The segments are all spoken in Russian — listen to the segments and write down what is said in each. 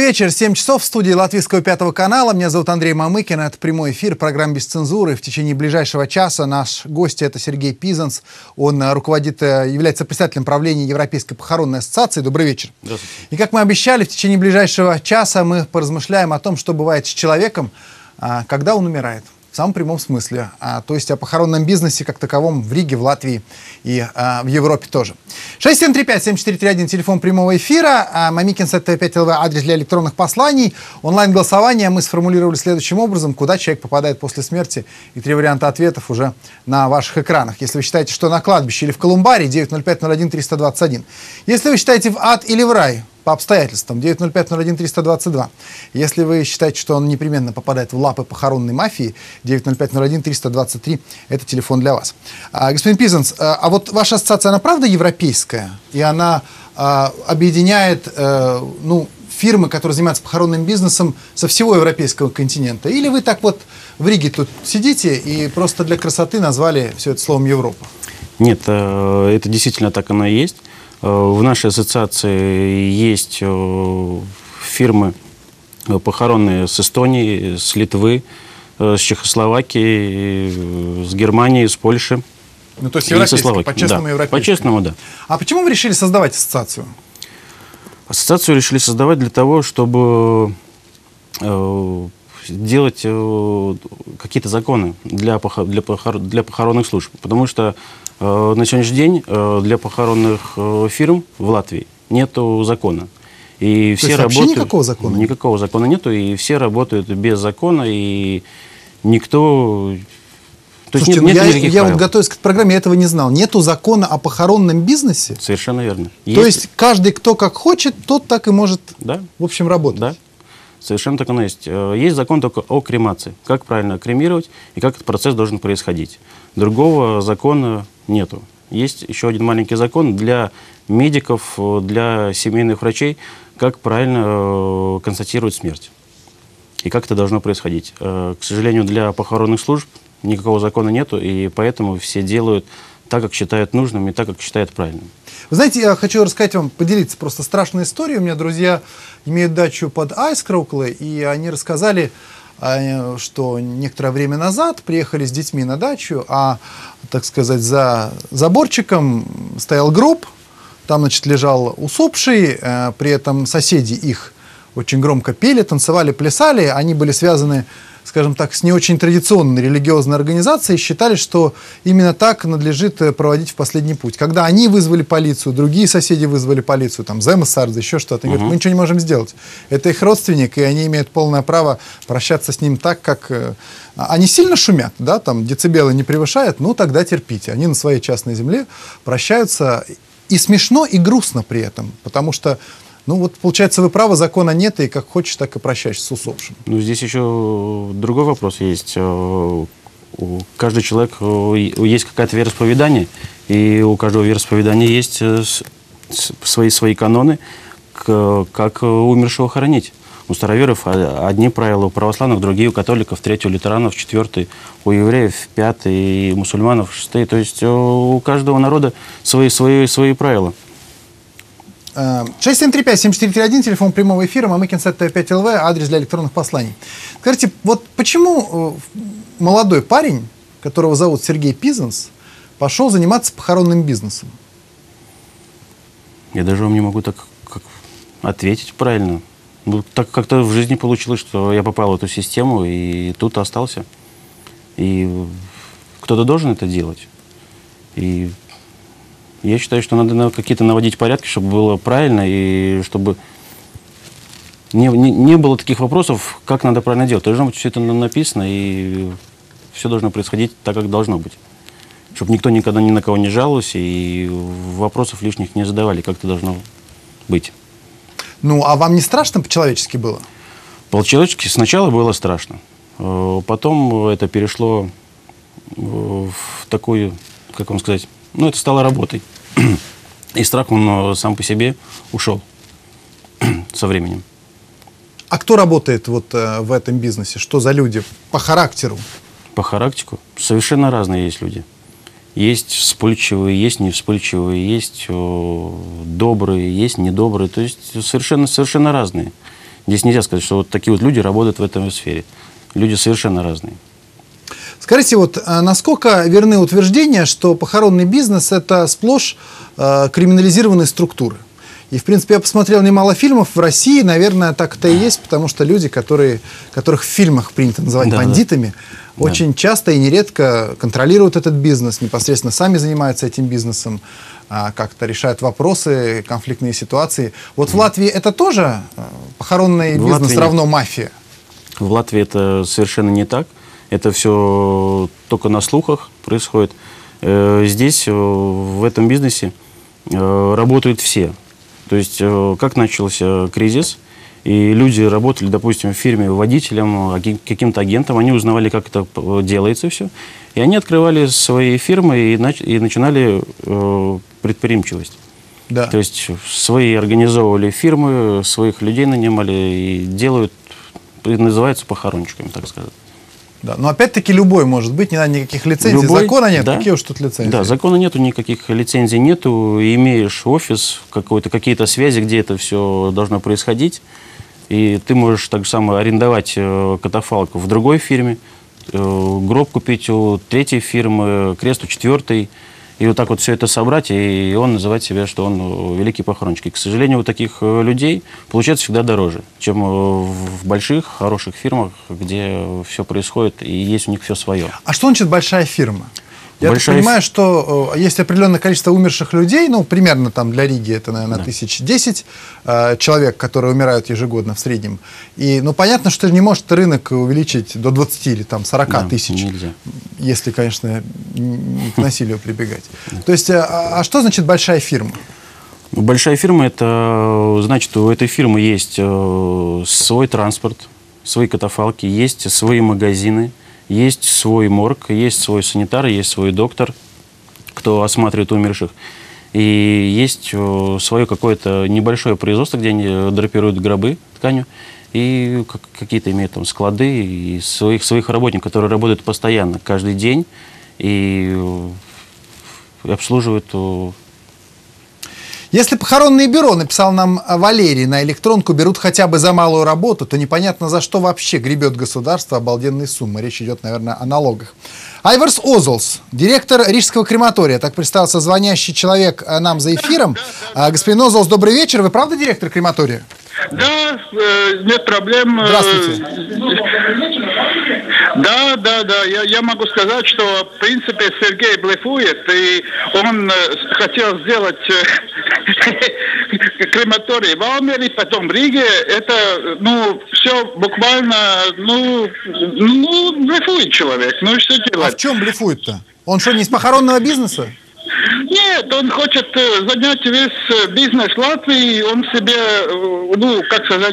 вечер, 7 часов в студии Латвийского пятого канала. Меня зовут Андрей Мамыкин. Это прямой эфир программы «Без цензуры». В течение ближайшего часа наш гость — это Сергей Пизанс. Он является председателем правления Европейской похоронной ассоциации. Добрый вечер. Здравствуйте. И как мы обещали, в течение ближайшего часа мы поразмышляем о том, что бывает с человеком, когда он умирает. В самом прямом смысле. То есть о похоронном бизнесе как таковом в Риге, в Латвии и в Европе тоже. 6735-7431, телефон прямого эфира. Мамикин.5LV, адрес для электронных посланий. Онлайн-голосование мы сформулировали следующим образом. Куда человек попадает после смерти? И 3 варианта ответов уже на ваших экранах. Если вы считаете, что на кладбище или в колумбарии, 905-01-321. Если вы считаете в ад или в рай, по обстоятельствам, 905-01-322. Если вы считаете, что он непременно попадает в лапы похоронной мафии, 905-01-323, это телефон для вас. Господин Пизанс, а вот ваша ассоциация, она правда европейская? И она объединяет фирмы, которые занимаются похоронным бизнесом со всего европейского континента? Или вы так вот в Риге тут сидите и просто для красоты назвали все это словом Европа? Нет, это действительно так оно и есть. В нашей ассоциации есть фирмы похоронные с Эстонии, с Литвы, с Чехословакии, с Германии, с Польши. Ну, то есть европейские, по-честному европейские. По-честному, да. А почему вы решили создавать ассоциацию? Ассоциацию решили создавать для того, чтобы делать какие-то законы для похоронных служб. Потому что на сегодняшний день для похоронных фирм в Латвии нету закона. И все работают... никакого закона? Никакого закона нету, и все работают без закона, и никто... Слушайте, я вот готовясь к программе, я этого не знал. Нету закона о похоронном бизнесе? Совершенно верно. То есть каждый, кто как хочет, тот так и может, да, в общем, работать? Да. Совершенно так оно есть. Есть закон только о кремации. Как правильно кремировать и как этот процесс должен происходить. Другого закона нету. Есть еще один маленький закон для медиков, для семейных врачей, как правильно констатировать смерть. И как это должно происходить. К сожалению, для похоронных служб никакого закона нету, и поэтому все делают так, как считают нужным, и так, как считают правильным. Вы знаете, я хочу рассказать вам, поделиться просто страшной историей. У меня друзья имеют дачу под Айскроукле, и они рассказали, что некоторое время назад приехали с детьми на дачу, так сказать, за заборчиком стоял гроб, там, значит, лежал усопший, при этом соседи их очень громко пели, танцевали, плясали, они были связаны, скажем так, с не очень традиционной религиозной организацией, считали, что именно так надлежит проводить в последний путь. Когда они вызвали полицию, другие соседи вызвали полицию, там, Земесардзе, еще что-то, они говорят, мы ничего не можем сделать. Это их родственник, и они имеют полное право прощаться с ним так, как... Они сильно шумят, да, там, децибелы не превышают, ну, тогда терпите. Они на своей частной земле прощаются, и смешно, и грустно при этом, потому что ну вот, получается, вы правы, закона нет, и как хочешь, так и прощаешься с усопшим. Ну, здесь еще другой вопрос есть. У каждого человека есть какое-то вероисповедание, и у каждого вероисповедания есть свои каноны, как умершего хоронить. У староверов одни правила, у православных другие, у католиков третий, у лютеранов четвертый, у евреев пятый, у мусульманов шестый. То есть у каждого народа свои правила. 6735-7431, телефон прямого эфира, Мамыкин.5LV, адрес для электронных посланий. Скажите, вот почему молодой парень, которого зовут Сергей Пизанс, пошел заниматься похоронным бизнесом? Я даже вам не могу так ответить правильно. Ну, так как-то в жизни получилось, что я попал в эту систему и тут остался. И кто-то должен это делать. И я считаю, что надо какие-то наводить порядки, чтобы было правильно, и чтобы не было таких вопросов, как надо правильно делать. Должно быть все это написано, и все должно происходить так, как должно быть. Чтобы никто никогда ни на кого не жаловался, и вопросов лишних не задавали, как это должно быть. Ну, а вам не страшно по-человечески было? По-человечески сначала было страшно. Потом это перешло в такую, как вам сказать, ну, это стало работой. И страх, он сам по себе ушел со временем. А кто работает вот в этом бизнесе? Что за люди по характеру? По характеру совершенно разные есть люди. Есть вспыльчивые, есть не вспыльчивые, есть добрые, есть недобрые. То есть совершенно разные. Здесь нельзя сказать, что вот такие вот люди работают в этой сфере. Люди совершенно разные. Скажите, вот насколько верны утверждения, что похоронный бизнес – это сплошь криминализированные структуры? И, в принципе, я посмотрел немало фильмов в России, наверное, так это и есть, потому что люди, которых в фильмах принято называть бандитами, очень часто и нередко контролируют этот бизнес, непосредственно сами занимаются этим бизнесом, как-то решают вопросы, конфликтные ситуации. Вот в Латвии это тоже похоронный бизнес равно мафия? В Латвии это совершенно не так. Это все только на слухах происходит. Здесь, в этом бизнесе, работают все. То есть, как начался кризис, и люди работали, допустим, в фирме водителем, каким-то агентом, они узнавали, как это делается все, и они открывали свои фирмы и начинали предприимчивость. Да. То есть, свои организовывали фирмы, своих людей нанимали и делают, называются похоронщиками, так сказать. Да, но опять-таки любой может быть, не надо никаких лицензий. Любой, закона нет, да. Какие уж тут лицензии? Да, закона нету, никаких лицензий нету. Имеешь офис, какие-то связи, где это все должно происходить. И ты можешь так же самое арендовать катафалк в другой фирме, гроб купить у третьей фирмы, крест у четвертой. И вот так вот все это собрать, и он называет себя, что он великий похоронщик. И, к сожалению, у таких людей получается всегда дороже, чем в больших, хороших фирмах, где все происходит, и есть у них все свое. А что значит большая фирма? Я так понимаю, что есть определенное количество умерших людей, ну, примерно там для Риги это, наверное, 1010 человек, которые умирают ежегодно в среднем. И, ну, понятно, что не может рынок увеличить до 20 или там 40 тысяч, нельзя. Если, конечно, не к насилию прибегать. То есть, а что значит большая фирма? Большая фирма, это значит, у этой фирмы есть свой транспорт, свои катафалки, есть свои магазины, есть свой морг, есть свой санитар, есть свой доктор, кто осматривает умерших. И есть свое какое-то небольшое производство, где они драпируют гробы тканью. И какие-то имеют там склады и своих работников, которые работают постоянно, каждый день. И обслуживают. Если похоронное бюро, написал нам Валерий, на электронку берут хотя бы за малую работу, то непонятно, за что вообще гребет государство обалденные суммы. Речь идет, наверное, о налогах. Айварс Озолс, директор Рижского крематория. Так представился звонящий человек нам за эфиром. Господин Озолс, добрый вечер. Вы правда директор крематория? Да, нет проблем. Здравствуйте. Да. Я могу сказать, что, в принципе, Сергей блефует, и он хотел сделать крематорий в Алмере, потом в Риге. Это, все буквально, блефует человек. Ну, что делать? А в чем блефует-то? Он что, не из похоронного бизнеса? Нет, он хочет занять весь бизнес Латвии, он себе, как сказать,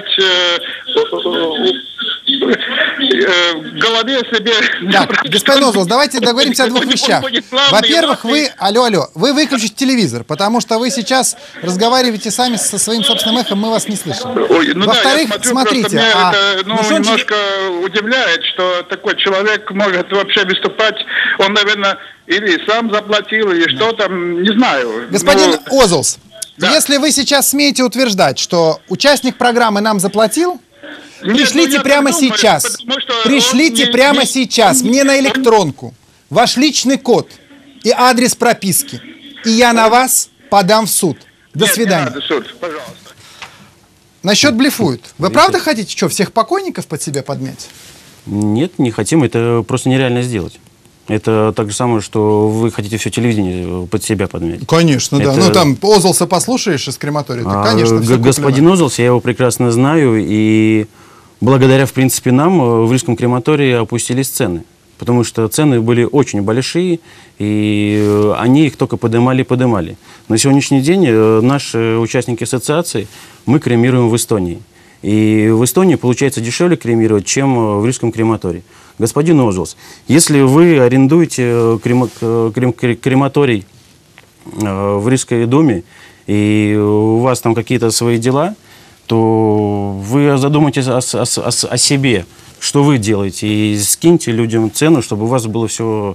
в голове себе... Так, господин Озолс, давайте договоримся о двух вещах. Во-первых, вы выключите телевизор, потому что вы сейчас разговариваете сами со своим собственным эхом, мы вас не слышим. Во-вторых, смотрите... Меня это немножко удивляет, что такой человек может вообще выступать, он, наверное... Или сам заплатил, или что там, не знаю. Господин Озолс, если вы сейчас смеете утверждать, что участник программы нам заплатил, пришлите прямо сейчас. Пришлите прямо сейчас мне на электронку ваш личный код и адрес прописки. И я на вас подам в суд. До свидания. Не надо суд, пожалуйста. Насчет блефует. Вы правда хотите что, всех покойников под себя подмять? Нет, не хотим. Это просто нереально сделать. Это так же самое, что вы хотите все телевидение под себя подмять. Конечно, да. Ну, там Озолса послушаешь из крематория, конечно, все господин Озолс, я его прекрасно знаю, и благодаря, в принципе, нам в Рижском крематории опустились цены. Потому что цены были очень большие, и они их только поднимали. На сегодняшний день наши участники ассоциации, мы кремируем в Эстонии. И в Эстонии получается дешевле кремировать, чем в Рижском крематории. Господин Озолс, если вы арендуете крематорий в Рижской думе, и у вас там какие-то свои дела, то вы задумайтесь о себе, что вы делаете, и скиньте людям цену, чтобы у вас было все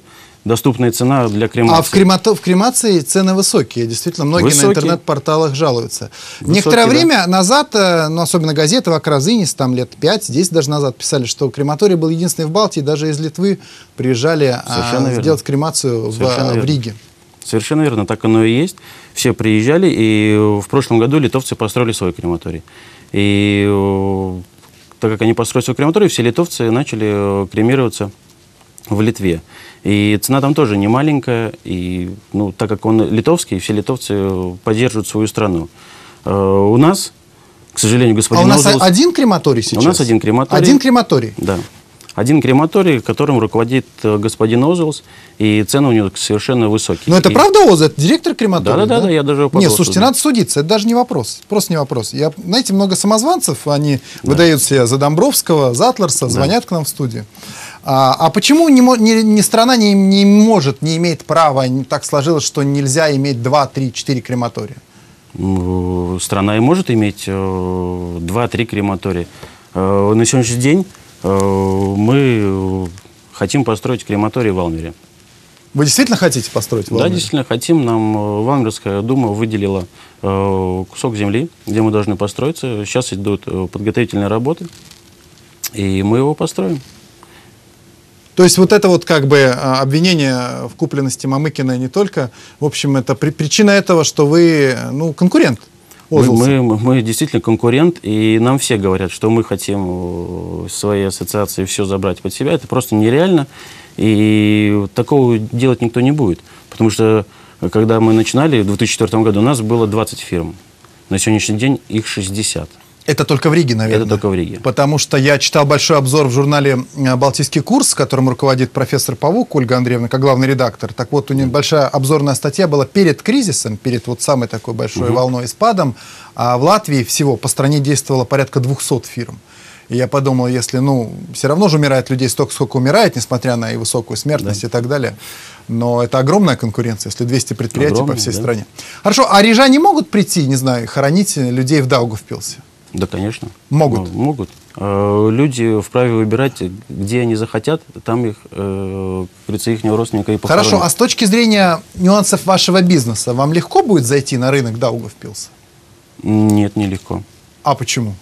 доступная цена для кремации. А в кремации цены высокие. Действительно, многие высокие. На интернет-порталах жалуются. Высокие, Некоторое да. время назад, ну, особенно газеты «Вакразинис», там лет 5-10 даже назад писали, что крематорий был единственный в Балтии, даже из Литвы приезжали сделать кремацию в Риге. Совершенно верно, так оно и есть. Все приезжали, и в прошлом году литовцы построили свой крематорий. И так как они построили свой крематорий, все литовцы начали кремироваться в Литве. И цена там тоже не маленькая, и, ну, так как он литовский, все литовцы поддерживают свою страну. У нас, к сожалению, господин у нас один крематорий сейчас? У нас один крематорий. Один крематорий? Да. Один крематорий, которым руководит господин Озолс, и цены у него совершенно высокие. Но это правда Оза? Это директор крематория? Да, я даже его Нет, слушайте, надо судиться, это даже не вопрос. Просто не вопрос. Знаете, много самозванцев, они выдают себя за Домбровского, за Атлерса, звонят к нам в студию. А почему страна не имеет права, так сложилось, что нельзя иметь 2, 3, 4 крематория? Страна и может иметь 2-3 крематория. На сегодняшний день мы хотим построить крематорий в Валмере. Вы действительно хотите построить в Валмере? Да, действительно хотим. Нам Валмерская дума выделила кусок земли, где мы должны построиться. Сейчас идут подготовительные работы, и мы его построим. То есть вот это вот как бы обвинение в купленности Мамыкина не только, в общем, это причина этого, что вы, ну, конкурент. Мы действительно конкурент, и нам все говорят, что мы хотим в своей ассоциации все забрать под себя. Это просто нереально, и такого делать никто не будет. Потому что, когда мы начинали в 2004 году, у нас было 20 фирм. На сегодняшний день их 60. Это только в Риге, наверное. Это только в Риге. Потому что я читал большой обзор в журнале «Балтийский курс», которым руководит профессор Павук Ольга Андреевна, как главный редактор. Так вот, у нее большая обзорная статья была перед кризисом, перед вот самой такой большой волной и спадом. А в Латвии всего по стране действовало порядка 200 фирм. И я подумал, если, ну, все равно же умирает людей столько, сколько умирает, несмотря на и высокую смертность и так далее. Но это огромная конкуренция, если 200 предприятий по всей стране. Хорошо, а рижане могут прийти, не знаю, хоронить людей в Даугавпилсе? Да, конечно. Могут? Могут. Люди вправе выбирать, где они захотят, там их, как говорится, их родственника и похоронят. Хорошо, а с точки зрения нюансов вашего бизнеса, вам легко будет зайти на рынок Даугавпилса? Нет, нелегко. А почему?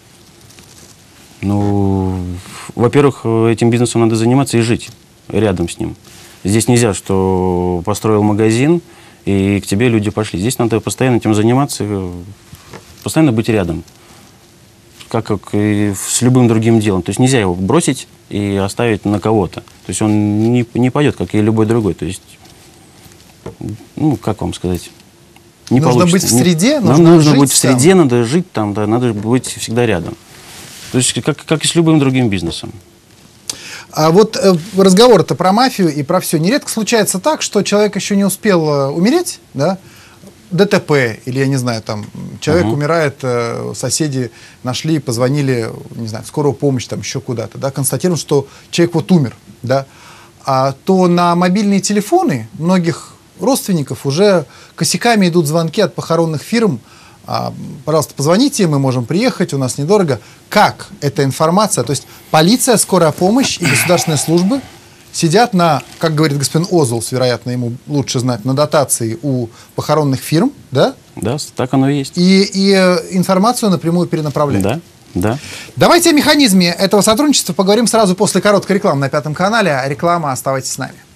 Ну, во-первых, этим бизнесом надо заниматься и жить рядом с ним. Здесь нельзя, что построил магазин, и к тебе люди пошли. Здесь надо постоянно этим заниматься, постоянно быть рядом. Как и с любым другим делом. То есть нельзя его бросить и оставить на кого-то. То есть он не пойдет, как и любой другой. То есть, ну, как вам сказать, не нужно получится. Быть в среде, нужно быть в среде, надо жить там, да, надо быть всегда рядом. То есть как и с любым другим бизнесом. А вот разговор-то про мафию и про все. Нередко случается так, что человек еще не успел умереть, да? ДТП, или, я не знаю, там, человек умирает, соседи нашли, позвонили, не знаю, в скорую помощь, там, еще куда-то, да, констатируют, что человек вот умер, да, то на мобильные телефоны многих родственников уже косяками идут звонки от похоронных фирм. Пожалуйста, позвоните, мы можем приехать, у нас недорого. Как эта информация? То есть полиция, скорая помощь и государственные службы сидят на, как говорит господин Озолс, вероятно, ему лучше знать, на дотации у похоронных фирм, да? Да, так оно и есть. И информацию напрямую перенаправляют. Да, да. Давайте о механизме этого сотрудничества поговорим сразу после короткой рекламы на Пятом канале. Реклама, оставайтесь с нами.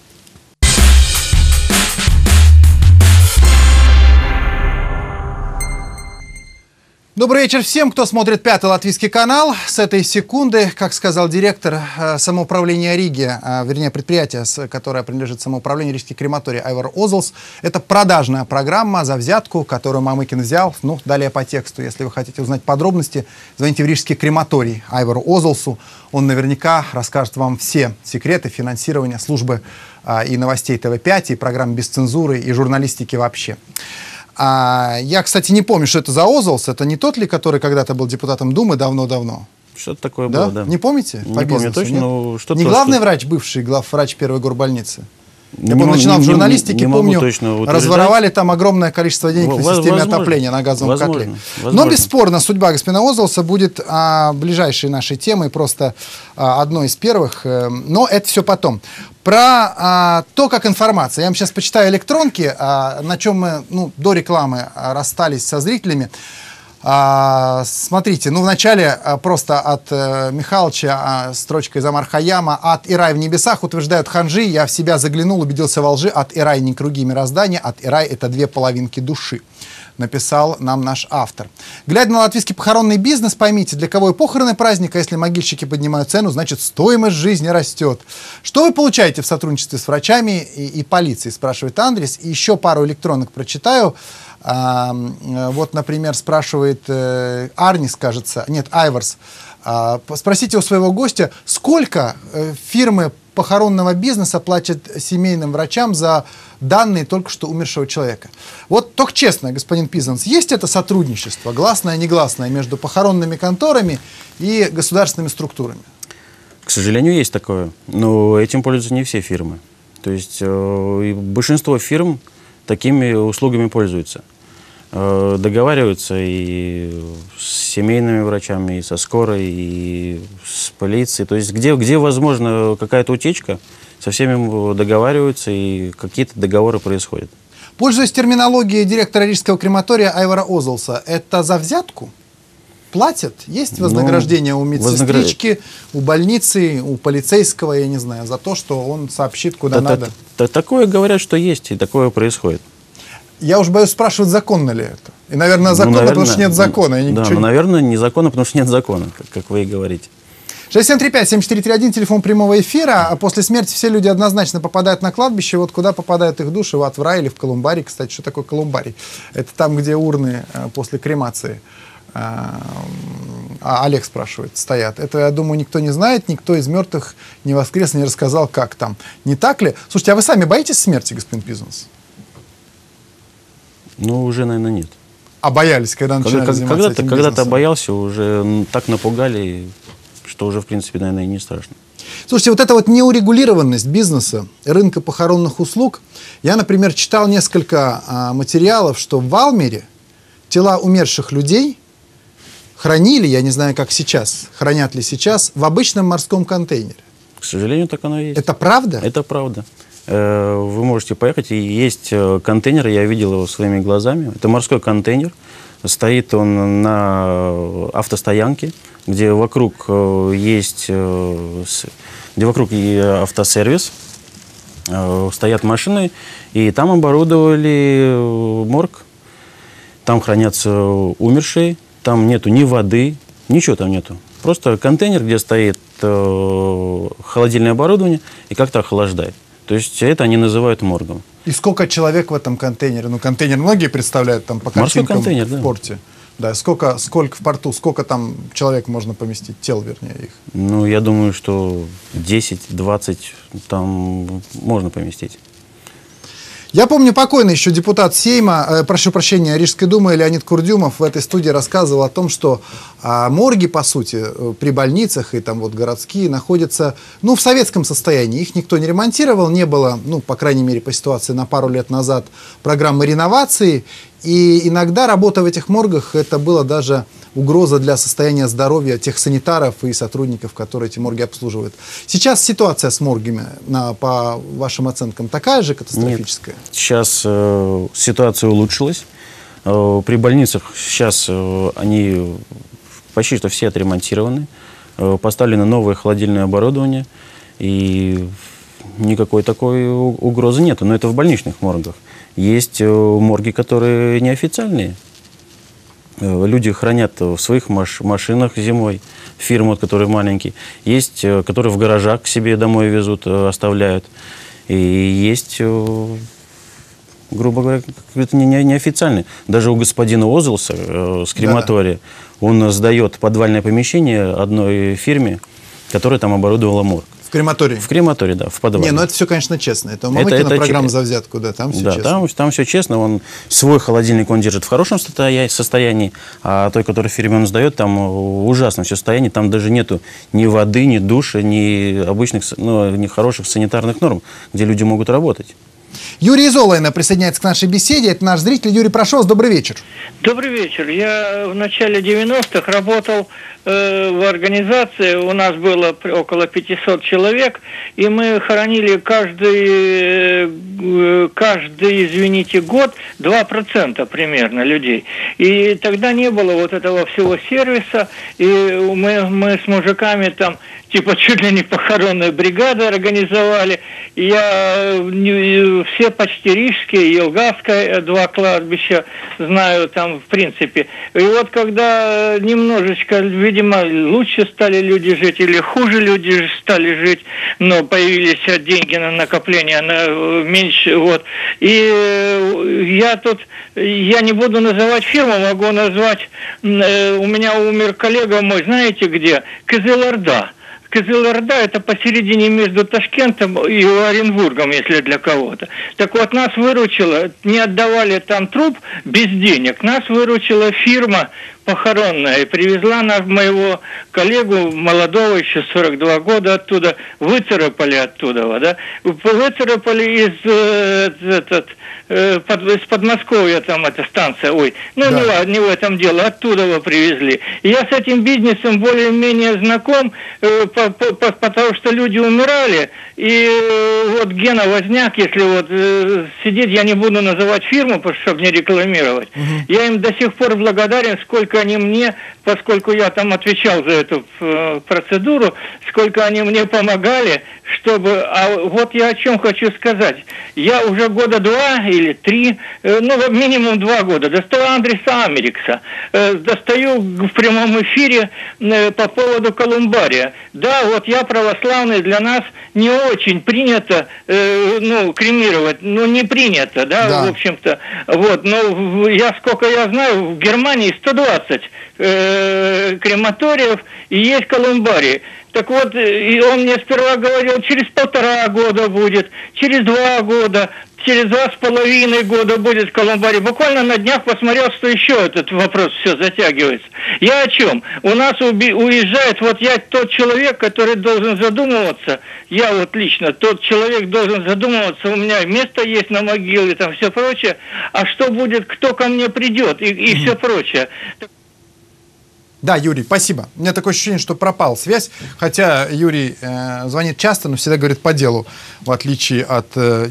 Добрый вечер всем, кто смотрит Пятый Латвийский канал. С этой секунды, как сказал директор самоуправления Риги, вернее предприятия, которое принадлежит самоуправлению Рижский крематорий Айвар Озолс, это продажная программа за взятку, которую Мамыкин взял. Ну, далее по тексту. Если вы хотите узнать подробности, звоните в Рижский крематорий Айвару Озолсу. Он наверняка расскажет вам все секреты финансирования службы и новостей ТВ5, и программ без цензуры, и журналистики вообще. Я, кстати, не помню, что это за Озолс. Это не тот ли, который когда-то был депутатом Думы давно-давно? Что-то такое было, да. Не помните? Не помню точно, но что-то... Не главный врач, бывший главврач первой горбольницы? Я помню, начинал в журналистике, помню, разворовали там огромное количество денег на системе отопления на газовом котле. Но бесспорно, судьба господина Озолса будет ближайшей нашей темой, просто одной из первых. Но это все потом. Про то, как информация. Я вам сейчас почитаю электронки, на чем мы до рекламы расстались со зрителями. Смотрите, вначале просто от Михалыча строчка из Амар Хаяма: от Ирай в небесах утверждают ханжи, я в себя заглянул, убедился во лжи, от Ирай не круги мироздания, от Ирай это две половинки души. Написал нам наш автор. Глядя на латвийский похоронный бизнес, поймите, для кого и похороны праздник, а если могильщики поднимают цену, значит стоимость жизни растет. Что вы получаете в сотрудничестве с врачами и полицией, спрашивает Андрес. И еще пару электронок прочитаю. Вот, например, спрашивает Арнис, кажется, нет, Айварс. Спросите у своего гостя, сколько фирмы похоронного бизнеса платят семейным врачам за данные только что умершего человека. Вот только честно, господин Пизанс, есть это сотрудничество, гласное и негласное, между похоронными конторами и государственными структурами? К сожалению, есть такое. Но этим пользуются не все фирмы. То есть большинство фирм такими услугами пользуются. Договариваются и с семейными врачами, и со скорой, и с полицией. То есть где возможно какая-то утечка, со всеми договариваются, и какие-то договоры происходят. Пользуясь терминологией директора Рижского крематория Айвара Озолса, это за взятку? Платят? Есть вознаграждение у медсестрички, у больницы, у полицейского, я не знаю, за то, что он сообщит, куда надо? Такое говорят, что есть, и такое происходит. Я уж боюсь спрашивать, законно ли это. И, наверное, законно, потому что нет закона. Наверное, незаконно, потому что нет закона, как вы и говорите. 6735-7431, телефон прямого эфира. А после смерти все люди однозначно попадают на кладбище. Вот куда попадают их души? В рай или в колумбарий? Кстати, что такое колумбарий? Это там, где урны после кремации, Олег спрашивает, стоят. Это, я думаю, никто не знает, никто из мертвых не воскрес, не рассказал, как там. Не так ли? Слушайте, а вы сами боитесь смерти, господин Пизанс? Уже, наверное, нет. А боялись, когда начинали заниматься этим бизнесом? Когда-то боялся, уже так напугали, что уже, в принципе, наверное, и не страшно. Слушайте, вот эта вот неурегулированность бизнеса, рынка похоронных услуг, я, например, читал несколько материалов, что в Валмере тела умерших людей хранили, я не знаю, как сейчас, хранят ли сейчас, в обычном морском контейнере. К сожалению, так оно и есть. Это правда? Это правда. Вы можете поехать, и есть контейнер, я видел его своими глазами. Это морской контейнер, стоит он на автостоянке, где вокруг есть автосервис, стоят машины, и там оборудовали морг, там хранятся умершие, там нету ни воды, ничего там нету. Просто контейнер, где стоит холодильное оборудование и как-то охлаждает. То есть это они называют моргом. И сколько человек в этом контейнере? Контейнер многие представляют там по картинкам в порте. Да, сколько в порту, сколько там человек можно поместить, тел, вернее, их? Я думаю, что 10-20 там можно поместить. Я помню, покойный еще депутат Сейма, прошу прощения, Рижской думы Леонид Курдюмов в этой студии рассказывал о том, что морги, по сути, при больницах и там вот городские находятся, в советском состоянии. Их никто не ремонтировал, не было, по крайней мере, по ситуации на пару лет назад, программы реновации. И иногда работа в этих моргах, это была даже угроза для состояния здоровья тех санитаров и сотрудников, которые эти морги обслуживают. Сейчас ситуация с моргами, по вашим оценкам, такая же катастрофическая? Нет. Сейчас ситуация улучшилась. При больницах сейчас они почти что все отремонтированы. Поставлено новое холодильное оборудование. И никакой такой угрозы нет. Но это в больничных моргах. Есть морги, которые неофициальные. Люди хранят в своих машинах зимой, фирмы, которые маленькие. Есть, которые в гаражах к себе домой везут, оставляют. И есть, грубо говоря, это неофициальные. Даже у господина Озолса с крематория, он сдает подвальное помещение одной фирме, которая там оборудовала морг. В крематории? В крематории, да, в подвале. Не, ну это все, конечно, честно. Это Мамыкина программа за взятку, да, там все да, честно. Там все честно. Он свой холодильник он держит в хорошем состоянии, а той, который фирме он сдает, там ужасное все состояние. Там даже нету ни воды, ни душа, ни обычных, ну, ни хороших санитарных норм, где люди могут работать. Юрий Золайна присоединяется к нашей беседе. Это наш зритель. Юрий, прошу вас, добрый вечер. Добрый вечер. Я в начале 90-х работал в организации. У нас было около 500 человек, и мы хоронили каждый, извините, год 2% примерно людей. И тогда не было вот этого всего сервиса, и мы с мужиками там типа чуть ли не похоронную бригаду организовали. Все почти рижские, Елгавское, 2 кладбища знаю там в принципе. И вот когда немножечко, видимо, лучше стали люди жить или хуже люди стали жить, но появились деньги на накопление, меньше, вот. И я не буду называть фирму, могу назвать, у меня умер коллега мой, знаете где? Кызылорда. Кызылорда – это посередине между Ташкентом и Оренбургом, если для кого-то. Так вот, нас выручила, не отдавали там труп без денег, нас выручила фирма похоронная и привезла моего коллегу, молодого, еще 42 года оттуда, выцарапали оттуда, да, выцарапали из Подмосковья, там эта станция, да. не в этом дело, оттуда его привезли. И я с этим бизнесом более-менее знаком, потому что люди умирали, и вот Гена Возняк, если вот сидеть, я не буду называть фирму, чтобы не рекламировать, я им до сих пор благодарен, сколько они мне, поскольку я там отвечал за эту процедуру, сколько они мне помогали, чтобы... А вот я о чем хочу сказать. Я уже года 2 или 3, минимум 2 года, достаю Андреса Америкса, достаю в прямом эфире по поводу колумбария. Да, вот я православный, для нас не очень принято, кремировать, не принято, да, в общем-то. Вот, но сколько я знаю, в Германии 120 крематориев и есть колумбарии. Так вот, и он мне сперва говорил, через 1,5 года будет, через 2 года, через 2,5 года будет колумбарий. Буквально на днях посмотрел, что еще этот вопрос все затягивается. Я о чем? У нас уезжает, вот я тот человек, который должен задумываться, я вот лично, тот человек должен задумываться, у меня место есть на могиле, там все прочее, а что будет, кто ко мне придет и все прочее. Да, Юрий, спасибо. У меня такое ощущение, что пропала связь, хотя Юрий звонит часто, но всегда говорит по делу, в отличие от...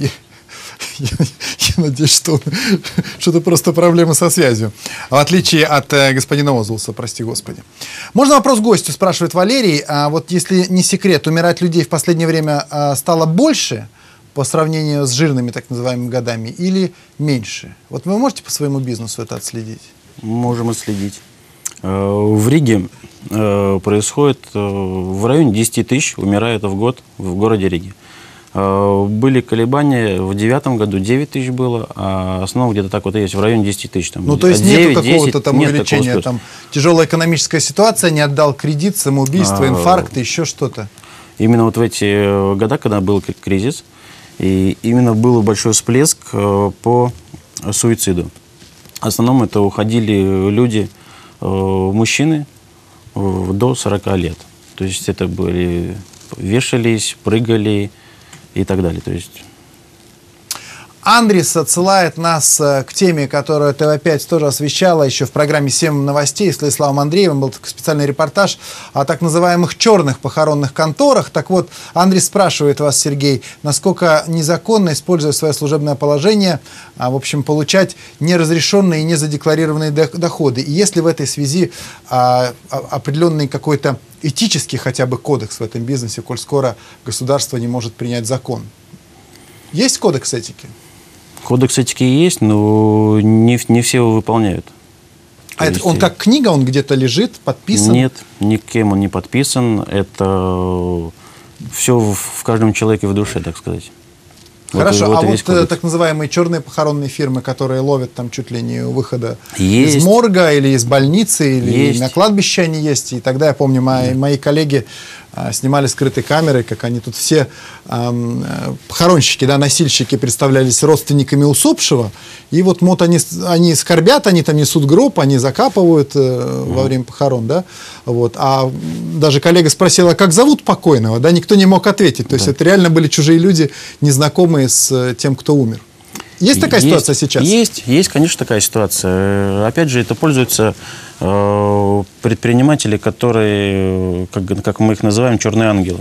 Я надеюсь, что это просто проблема со связью. В отличие от господина Озулса, прости господи. Можно вопрос гостю, спрашивает Валерий. Вот если не секрет, умирать людей в последнее время стало больше по сравнению с жирными так называемыми годами или меньше? Вот вы можете по своему бизнесу это отследить? Можем отследить. В Риге происходит в районе 10 тысяч умирает в год в городе Риге. Были колебания, в 2009 году 9 тысяч было, а основа где-то так вот есть, в районе 10 тысяч. Там, то есть нету какого-то там увеличения, там тяжелая экономическая ситуация, не отдал кредит, самоубийство, инфаркт, еще что-то? Именно вот в эти года, когда был кризис, и именно был большой всплеск по суициду. В основном это уходили люди, мужчины до 40 лет. То есть это были, вешались, прыгали и так далее. То есть... Андрис отсылает нас к теме, которую ТВ5 тоже освещала еще в программе «7 новостей» с Владиславом Андреевым. Был такой специальный репортаж о так называемых черных похоронных конторах. Так вот, Андрис спрашивает вас, Сергей, насколько незаконно, используя свое служебное положение, в общем, получать неразрешенные и незадекларированные доходы. И есть ли в этой связи определенный какой-то этический хотя бы кодекс в этом бизнесе, коль скоро государство не может принять закон? Есть кодекс этики? Кодекс этики есть, но не все его выполняют. А это он как книга, он где-то лежит, подписан? Нет, никем он не подписан. Это все в каждом человеке в душе, так сказать. Хорошо, вот так называемые черные похоронные фирмы, которые ловят там чуть ли не у выхода из морга или из больницы, или на кладбище они есть. И тогда, я помню, мои коллеги снимали скрытой камерой, как они тут все похоронщики, да, носильщики представлялись родственниками усопшего. И вот они скорбят, они там несут гроб, они закапывают во время похорон, да. Вот. А даже коллега спросила, как зовут покойного, да, никто не мог ответить. То есть это реально были чужие люди, незнакомые с тем, кто умер. Есть такая ситуация сейчас? Есть, конечно, такая ситуация. Опять же, это пользуются предприниматели, которые, как мы их называем, черные ангелы.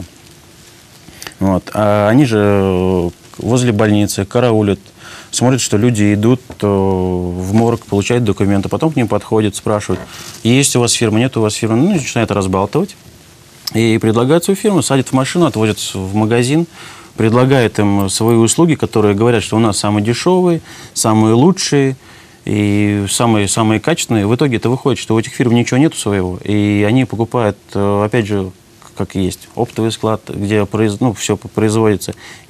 Вот. А они же возле больницы караулят, смотрят, что люди идут в морг, получают документы, потом к ним подходят, спрашивают, есть у вас фирма, нет у вас фирмы. Ну, начинают разбалтывать и предлагают свою фирму, садят в машину, отвозят в магазин, предлагает им свои услуги, которые говорят, что у нас самые дешевые, самые лучшие и самые качественные. В итоге это выходит, что у этих фирм ничего нету своего, и они покупают, опять же, как есть, оптовый склад, где все производится,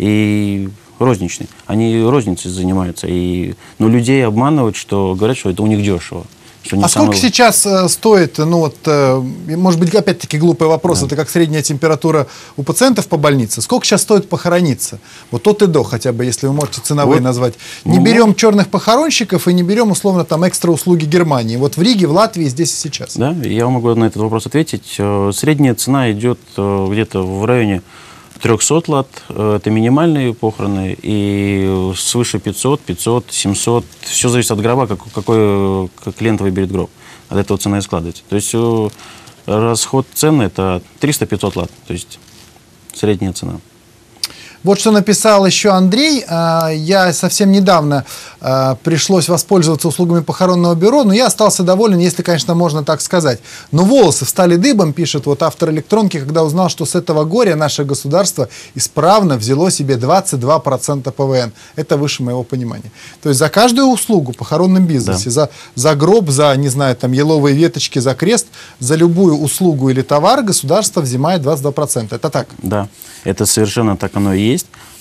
и розничный. Они розницей занимаются, но людей обманывают, что говорят, что это у них дешево. А сколько сейчас стоит, может быть, опять-таки глупый вопрос, это как средняя температура у пациентов по больнице, сколько сейчас стоит похорониться? Вот от и до хотя бы, если вы можете ценовые назвать. Не берем черных похоронщиков и не берем, условно, там экстра услуги Германии. Вот в Риге, в Латвии, здесь и сейчас. Да, я могу на этот вопрос ответить. Средняя цена идет где-то в районе 300 лат, это минимальные похороны, и свыше 500, 700, все зависит от гроба, какой клиент выберет гроб. От этого цена и складывается. То есть расход цены это 300-500 лат, то есть средняя цена. Вот что написал еще Андрей. Я совсем недавно пришлось воспользоваться услугами похоронного бюро, но я остался доволен, если, конечно, можно так сказать. Но волосы встали дыбом, пишет вот автор электронки, когда узнал, что с этого горя наше государство исправно взяло себе 22% ПВН. Это выше моего понимания. То есть за каждую услугу в похоронном бизнесе, за гроб, за, не знаю, там, еловые веточки, за крест, за любую услугу или товар государство взимает 22%. Это так? Да, это совершенно так оно и есть.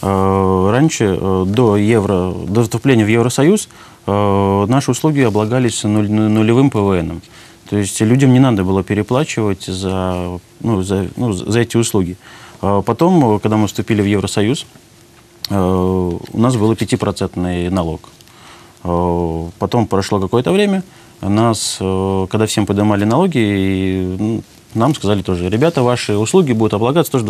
Раньше, до вступления в Евросоюз, наши услуги облагались нулевым ПВНом. То есть людям не надо было переплачивать за эти услуги. Потом, когда мы вступили в Евросоюз, у нас был 5% налог. Потом прошло какое-то время, когда всем поднимали налоги, нам сказали тоже, ребята, ваши услуги будут облагаться тоже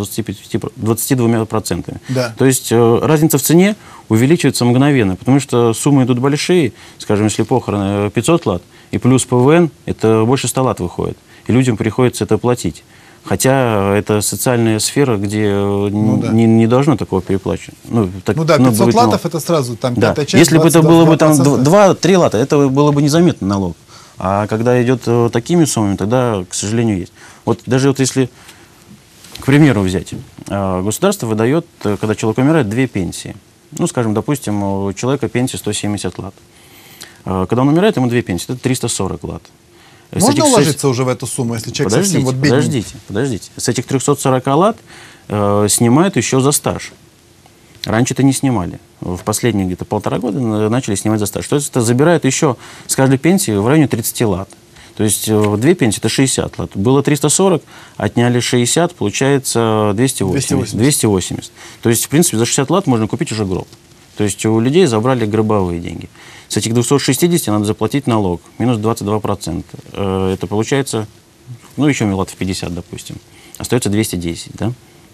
22%. Да. То есть разница в цене увеличивается мгновенно, потому что суммы идут большие, скажем, если похороны 500 лат, и плюс ПВН, это больше 100 лат выходит, и людям приходится это платить. Хотя это социальная сфера, где не должно такого переплачивать. 500 латов это сразу там пятая часть. Если бы это было бы там 2-3 лата, это было бы незаметно налог. А когда идет такими суммами, тогда, к сожалению, есть. Вот даже вот если, к примеру, взять, государство выдает, когда человек умирает, 2 пенсии. Ну, скажем, допустим, у человека пенсия 170 лат. Когда он умирает, ему 2 пенсии, это 340 лат. Можно уложиться уже в эту сумму, если человек совсем вот бедный? Подождите. С этих 340 лат снимают еще за стаж. Раньше это не снимали. В последние где-то 1,5 года начали снимать за стаж. То есть это забирает еще с каждой пенсии в районе 30 лат. То есть 2 пенсии это 60 лат. Было 340, отняли 60, получается 280. То есть, в принципе, за 60 лат можно купить уже гроб. То есть у людей забрали гробовые деньги. С этих 260 надо заплатить налог, минус 22%. Это получается, еще лат в 50, допустим. Остается 210, да?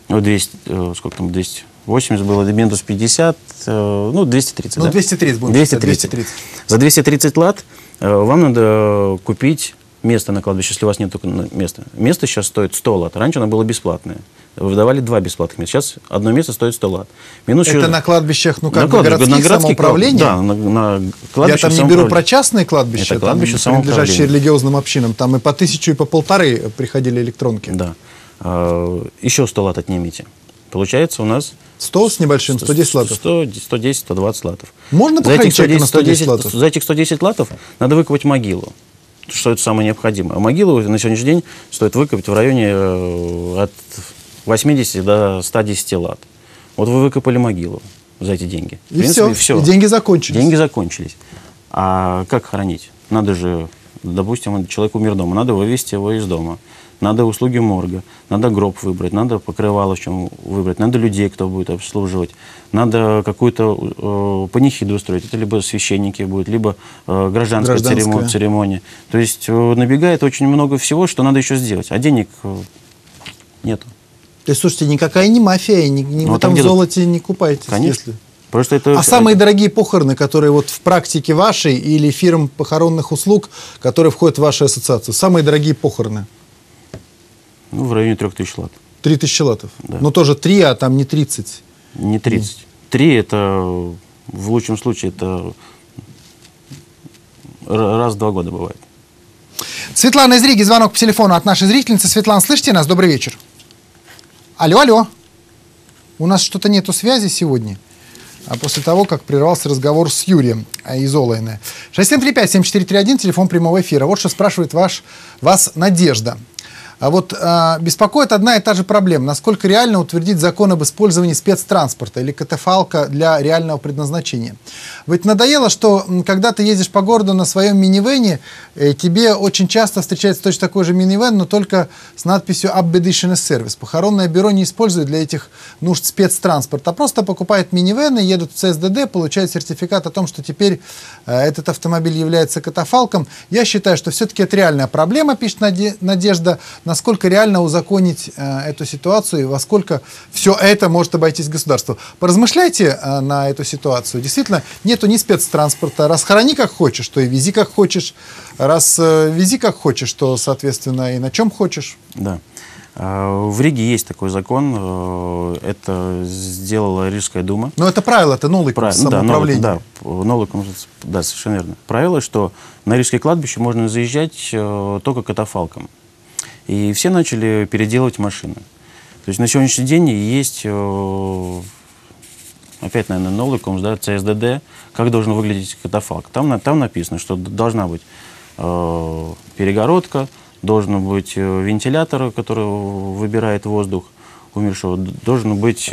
280 было, минус 50, 230. 230 будем 230. За 230 лат вам надо купить место на кладбище, если у вас нет места. Место сейчас стоит 100 лат. Раньше оно было бесплатное. Выдавали 2 бесплатных места. Сейчас одно место стоит 100 лат. Это на кладбищах, городских самоуправлений? Да, на кладбищах. Я там не беру про частные кладбища, это кладбище принадлежащие религиозным общинам. Там и по 1000, и по 1500 приходили электронки. Да. Еще 100 лат отнимите. Получается у нас 100 с небольшим, 110 латов. 110, 120 латов. Можно похоронить человека на 110 латов? За этих 110 латов надо выкопать могилу, что это самое необходимое. А могилу на сегодняшний день стоит выкопать в районе от 80 до 110 лат. Вот вы выкопали могилу за эти деньги. И принципе, все. И деньги закончились. Деньги закончились. А как хоронить? Надо же, допустим, человек умер дома, надо вывести его из дома. надо услуги морга, надо гроб выбрать, надо покрывало в чем выбрать, надо людей, кто будет обслуживать, надо какую-то панихиду устроить. Это либо священники будут, либо гражданская церемония. То есть набегает очень много всего, что надо еще сделать, а денег нету. То есть, слушайте, никакая не мафия, вы там в золоте не купаетесь. Конечно. Если... Просто это... А самые дорогие похороны, которые вот в практике вашей или фирм похоронных услуг, которые входят в вашу ассоциацию, самые дорогие похороны? Ну, в районе 3000 лат. 3000 латов? Да. Но тоже 3, а там не 30? Не 30. 3 это, в лучшем случае, это раз в 2 года бывает. Светлана из Риги, звонок по телефону от нашей зрительницы. Светлана, слышите нас? Добрый вечер. Алло. У нас что-то нету связи сегодня. А после того, как прервался разговор с Юрием из Олайна. 6735-7431, телефон прямого эфира. Вот что спрашивает вас Надежда. А вот беспокоит одна и та же проблема. Насколько реально утвердить закон об использовании спецтранспорта или катафалка для реального предназначения? Ведь надоело, что когда ты ездишь по городу на своем минивэне, тебе очень часто встречается точно такой же минивэн, но только с надписью «Abbedeschene сервис». Похоронное бюро не использует для этих нужд спецтранспорт, а просто покупает минивэны, едут в ЦСДД, получают сертификат о том, что теперь этот автомобиль является катафалком. Я считаю, что все-таки это реальная проблема, пишет Надежда. Насколько реально узаконить эту ситуацию и во сколько все это может обойтись государству. Поразмышляйте на эту ситуацию. Действительно, нету ни спецтранспорта. Раз хорони как хочешь, то и вези как хочешь. Раз вези как хочешь, то, соответственно, и на чем хочешь. Да. В Риге есть такой закон. Это сделала Рижская дума. Но это правило, это Ноликом самоуправление. Да, Ноликом, да, совершенно верно. Правило, что на Рижское кладбище можно заезжать только катафалком. И все начали переделывать машины. То есть на сегодняшний день есть, опять, наверное, Ноликом, да, ЦСДД, как должен выглядеть катафалк. Там написано, что должна быть перегородка, должен быть вентилятор, который выбирает воздух умершего, должно быть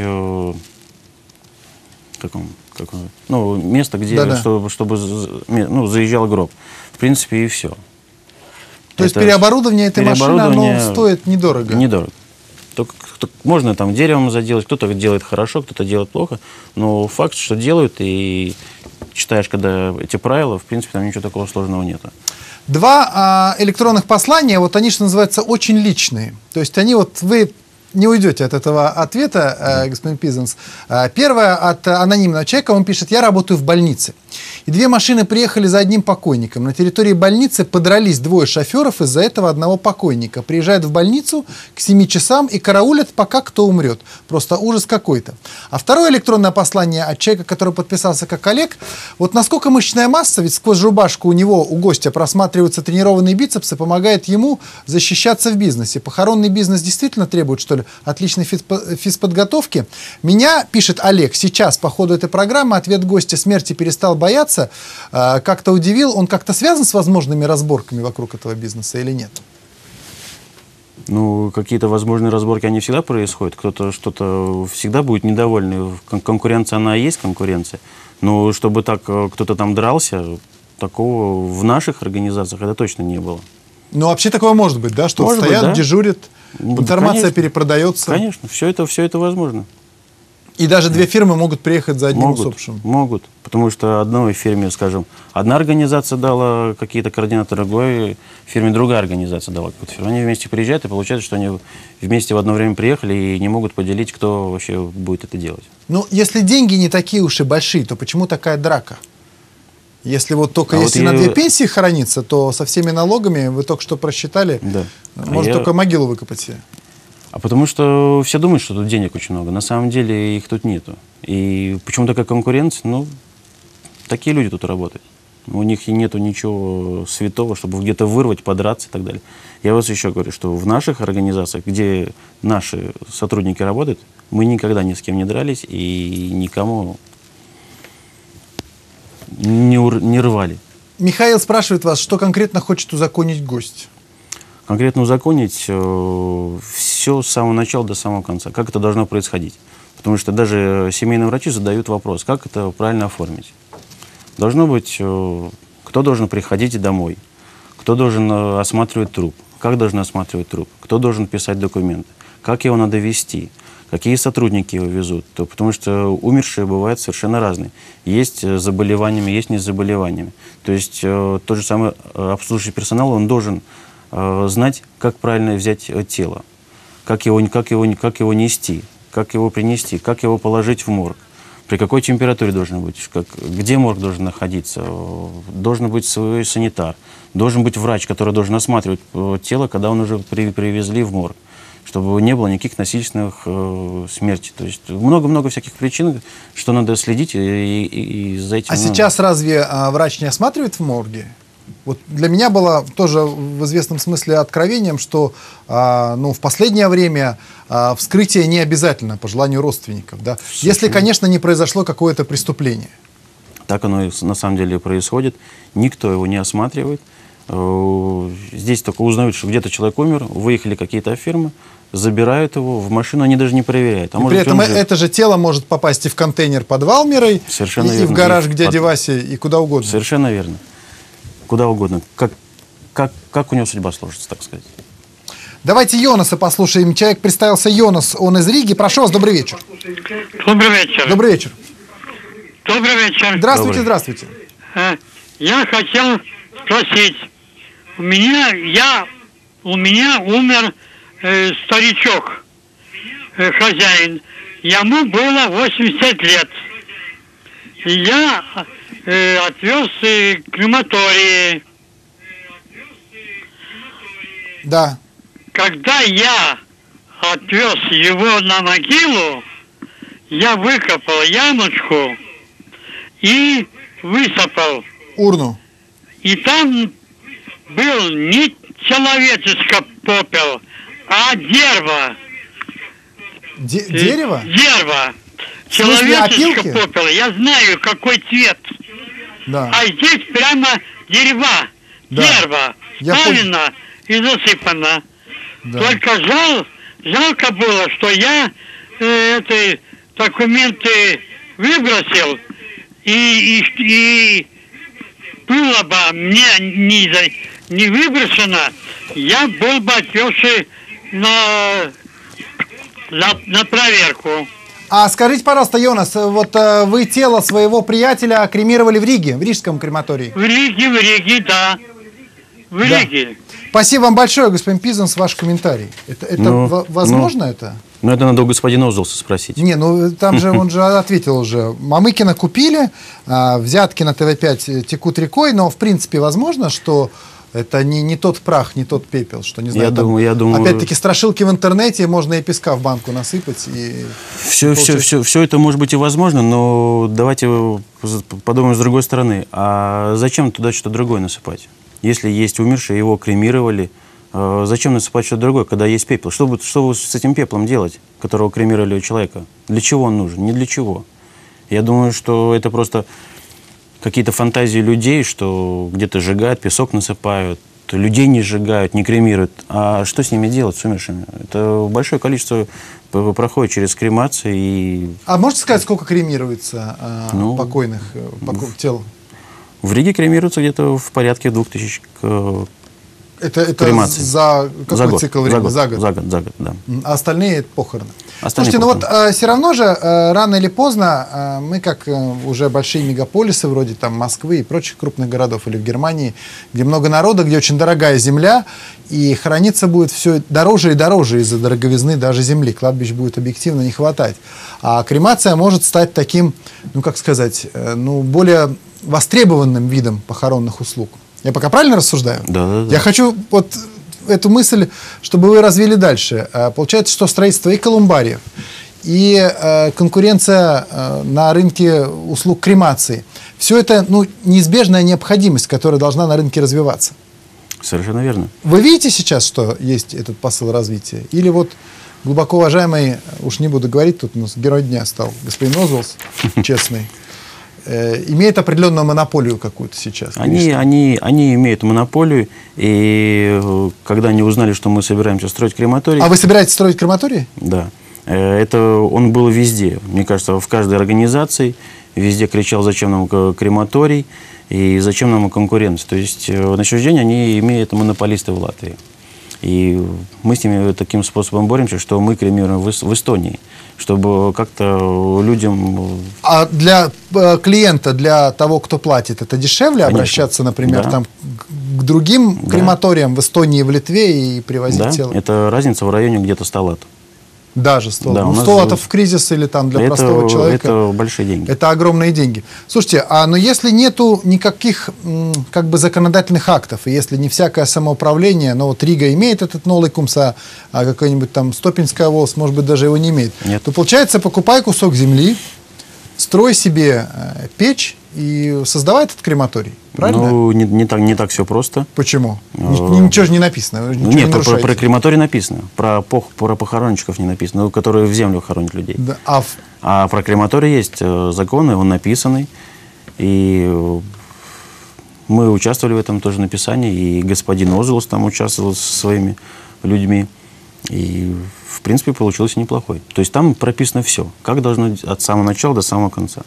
место, где, чтобы заезжал гроб. В принципе, и все. То есть переоборудование этой машины, оно стоит недорого? Недорого. Только можно там деревом заделать, кто-то делает хорошо, кто-то делает плохо, но факт, что делают, и читаешь, когда эти правила, в принципе, там ничего такого сложного нету. 2 электронных послания, вот они, что называется, очень личные. То есть они вот, вы не уйдете от этого ответа, господин Пизанс. Первое от анонимного человека, он пишет: я работаю в больнице. И 2 машины приехали за одним покойником. На территории больницы подрались 2 шоферов из-за этого одного покойника. Приезжают в больницу к 7 часам и караулят, пока кто умрет. Просто ужас какой-то. А второе электронное послание от человека, который подписался как Олег. Вот насколько мышечная масса, ведь сквозь рубашку у гостя просматриваются тренированные бицепсы, помогает ему защищаться в бизнесе. Похоронный бизнес действительно требует, что ли, отличной физподготовки. Меня, пишет Олег, сейчас по ходу этой программы ответ гостя смерти перестал бояться, как-то удивил. Он как-то связан с возможными разборками вокруг этого бизнеса или нет? Ну, какие-то возможные разборки, они всегда происходят. Кто-то что-то всегда будет недовольный. Конкуренция, она и есть конкуренция. Но чтобы так кто-то там дрался, такого в наших организациях это точно не было. Ну, вообще такое может быть, да? Что может стоят, быть, да? Дежурят, информация конечно, перепродается. Конечно, все это возможно. И даже 2 фирмы могут приехать за одним усопшим? Могут, потому что одной фирме, скажем, одна организация дала какие-то координаты, другой фирме другая организация дала какую-то фирму. Они вместе приезжают, и получается, что они вместе в одно время приехали и не могут поделить, кто вообще будет это делать. Ну, если деньги не такие уж и большие, то почему такая драка? Если вот только если на 2 пенсии хранится, то со всеми налогами вы только что просчитали, да. Можно только могилу выкопать себе. А потому что все думают, что тут денег очень много. На самом деле их тут нету. И почему такая конкуренция? Ну, такие люди тут работают. У них нету ничего святого, чтобы где-то вырвать, подраться и так далее. Я вас еще говорю, что в наших организациях, где наши сотрудники работают, мы никогда ни с кем не дрались и никому не рвали. Михаил спрашивает вас, что конкретно хочет узаконить гость? Конкретно узаконить все с самого начала до самого конца. Как это должно происходить? Потому что даже семейные врачи задают вопрос, как это правильно оформить. Должно быть, кто должен приходить домой, кто должен осматривать труп, как должен осматривать труп, кто должен писать документы, как его надо вести, какие сотрудники его везут. Потому что умершие бывают совершенно разные. Есть с заболеваниями, есть не с заболеваниями. То есть тот же самый обслуживающий персонал, он должен знать, как правильно взять тело, как его нести, как его принести, как его положить в морг, при какой температуре должен быть, где морг должен находиться, должен быть свой санитар, должен быть врач, который должен осматривать тело, когда он уже привезли в морг, чтобы не было никаких насильственных смертей. То есть много-много всяких причин, что надо следить и за этим... А сейчас разве врач не осматривает в морге? Вот для меня было тоже в известном смысле откровением, что в последнее время вскрытие не обязательно по желанию родственников. Да? Если, конечно, не произошло какое-то преступление. Так оно и на самом деле происходит. Никто его не осматривает. Здесь только узнают, что где-то человек умер, выехали какие-то фирмы, забирают его в машину, они даже не проверяют. И при этом это же тело может попасть и в контейнер под Валмерой, и в гараж к дяде Васе, и куда угодно. Совершенно верно. Куда угодно. Как у него судьба сложится, так сказать. Давайте Йонаса послушаем. Человек представился Йонас, он из Риги. Прошу вас, добрый вечер. Добрый вечер. Добрый вечер. Добрый вечер. Здравствуйте, Добрый. здравствуйте. Я хотел спросить. У меня умер старичок, хозяин. Ему было 80 лет. И я отвез к крематории. Да. Когда я отвез его на могилу, я выкопал ямочку и высыпал. Урну. И там был не человеческий попел, а дерево. Дерево? Дерево. В смысле, Человеческий опилки? попел. Я знаю, какой цвет. Да. А здесь прямо дерева. Да. Дерево. Я Спалено и засыпано. Да. Только жалко было, что я эти документы выбросил, и было бы мне не выброшено, я был бы отвезший на проверку. А скажите, пожалуйста, Йонас, вот вы тело своего приятеля кремировали в Риге, в рижском крематории? В Риге, да. В Риге. Спасибо вам большое, господин Пизанс, ваш комментарий. Это возможно это? Ну, это надо у господина Озолса спросить. Не, ну там же он же ответил уже. Мамыкина купили, взятки на ТВ5 текут рекой, но в принципе возможно, что это не тот прах, не тот пепел, что не знаю. Я думаю. Опять-таки страшилки в интернете, можно и песка в банку насыпать. И все это может быть и возможно, но давайте подумаем с другой стороны. А зачем туда что-то другое насыпать? Если есть умерший, его кремировали, зачем насыпать что-то другое, когда есть пепел? Что вы с этим пеплом делать, которого кремировали у человека? Для чего он нужен? Не для чего. Я думаю, что это просто какие-то фантазии людей, что где-то сжигают, песок насыпают, людей не сжигают, не кремируют. А что с ними делать, с умершими? Это большое количество проходит через кремации. И... А можете сказать, сколько кремируется покойных тел? В Риге кремируется где-то в порядке 2000 это кремаций. За какой цикл времени? За год, да. А остальные похороны? Остальные Слушайте, похороны. ну вот все равно же, рано или поздно, мы как уже большие мегаполисы, вроде там Москвы и прочих крупных городов, или в Германии, где много народа, где очень дорогая земля, и храниться будет все дороже и дороже из-за дороговизны даже земли. Кладбищ будет объективно не хватать. А кремация может стать таким, ну как сказать, более востребованным видом похоронных услуг. Я пока правильно рассуждаю? Да. Я хочу вот эту мысль, чтобы вы развили дальше. Получается, что строительство и колумбариев, и конкуренция на рынке услуг кремации, все это неизбежная необходимость, которая должна на рынке развиваться. Совершенно верно. Вы видите сейчас, что есть этот посыл развития? Или вот глубоко уважаемый, уж не буду говорить, тут у нас герой дня стал, господин Озолс, честный, имеет определенную монополию какую-то сейчас? Они имеют монополию, и когда они узнали, что мы собираемся строить крематорий... А вы собираетесь строить крематорий? Да. Он был везде. Мне кажется, в каждой организации везде кричал, зачем нам крематорий и зачем нам конкуренция. То есть на сегодняшний день они имеют монополисты в Латвии. И мы с ними таким способом боремся, что мы кремируем в Эстонии, чтобы как-то людям... А для клиента, для того, кто платит, это дешевле обращаться, например, Да. там, к другим крематориям в Эстонии, в Литве и привозить Да, тело? это разница в районе где-то 100 лат. Даже 100. Да, Ну, у нас 100 латов в кризис или там для простого человека. Это большие деньги. Это огромные деньги. Слушайте, но если нету никаких как бы законодательных актов, и если не всякое самоуправление, но вот Рига имеет этот ноликумс, а какой-нибудь там Стопинская волос, может быть, даже его не имеет, Нет. то получается, покупай кусок земли, строй себе печь и создавай этот крематорий. Правильно? Ну, не так все просто. Почему? Ничего же не написано. Вы ничего не Нет, нарушаете. про крематорий написано. Про похоронщиков не написано, ну, которые в землю хоронят людей. Да, А про крематорий есть законы, он написанный. И мы участвовали в этом тоже написании. И господин Озулус там участвовал со своими людьми. И, в принципе, получилось неплохой. То есть там прописано все, как должно от самого начала до самого конца.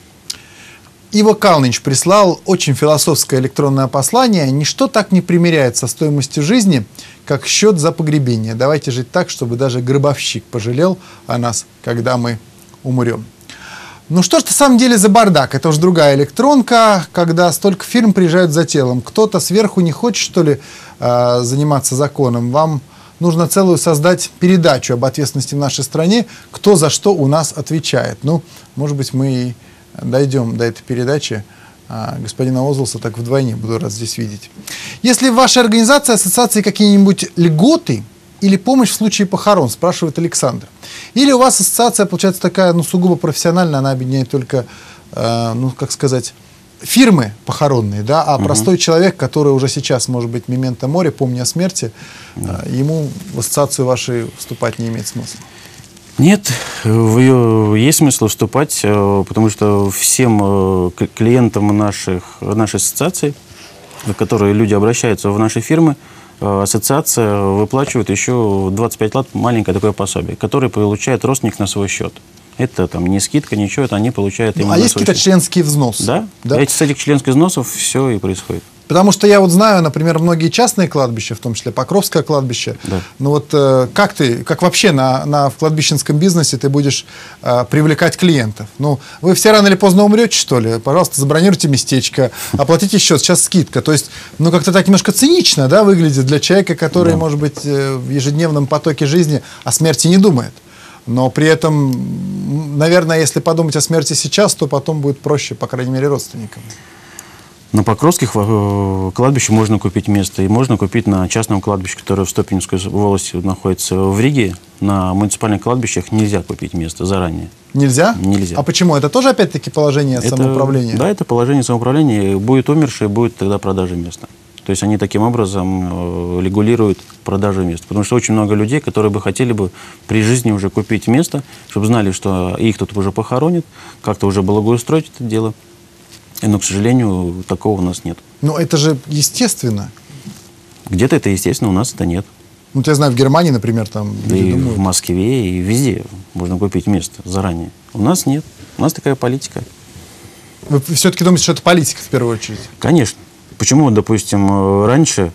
Иво Калныч прислал очень философское электронное послание. Ничто так не примиряет со стоимостью жизни, как счет за погребение. Давайте жить так, чтобы даже гробовщик пожалел о нас, когда мы умрем. Ну что ж, на самом деле за бардак? Это уж другая электронка, когда столько фирм приезжают за телом. Кто-то сверху не хочет, что ли, заниматься законом. Вам нужно целую создать передачу об ответственности в нашей стране, кто за что у нас отвечает. Ну, может быть, мы и дойдем до этой передачи. Господина Озулса так вдвойне буду рад здесь видеть. Если в вашей организации, ассоциации какие-нибудь льготы или помощь в случае похорон, спрашивает Александр. Или у вас ассоциация, получается, такая, ну, сугубо профессиональная, она объединяет только, ну, как сказать, фирмы похоронные, да, а простой человек, который уже сейчас, может быть, мементо море, помня о смерти, ему в ассоциацию вашей вступать не имеет смысла. Нет, в ее есть смысл вступать, потому что всем клиентам нашей ассоциации, в которые люди обращаются в наши фирмы, ассоциация выплачивает еще 25 лат маленькое такое пособие, которое получает родственник на свой счет. Это там не скидка, ничего, это они получают именно на есть свой какие-то счет. членские взносы? Да, Да. с этих членских взносов все и происходит. Потому что я вот знаю, например, многие частные кладбища, в том числе Покровское кладбище. Да. Ну вот как вообще в кладбищенском бизнесе ты будешь привлекать клиентов? Ну, вы все рано или поздно умрете, что ли? Пожалуйста, забронируйте местечко, оплатите счет, сейчас скидка. То есть, ну, как-то так немножко цинично, да, выглядит для человека, который, может быть, в ежедневном потоке жизни о смерти не думает. Но при этом, наверное, если подумать о смерти сейчас, то потом будет проще, по крайней мере, родственникам. На Покровских кладбище можно купить место, и можно купить на частном кладбище, которое в Стопинской волости находится в Риге. На муниципальных кладбищах нельзя купить место заранее. Нельзя? Нельзя. А почему? Это тоже, опять-таки, положение самоуправления? Да, это положение самоуправления. Будет умерший, будет тогда продажа места. То есть они таким образом регулируют продажу места. Потому что очень много людей, которые бы хотели бы при жизни уже купить место, чтобы знали, что их тут уже похоронят, как-то уже благоустроить это дело. Но, к сожалению, такого у нас нет. Но это же естественно. Где-то это естественно, у нас это нет. Ну, я знаю, в Германии, например, там люди И думают. в Москве, и везде можно купить место заранее. У нас нет. У нас такая политика. Вы все-таки думаете, что это политика в первую очередь? Конечно. Почему, допустим, раньше,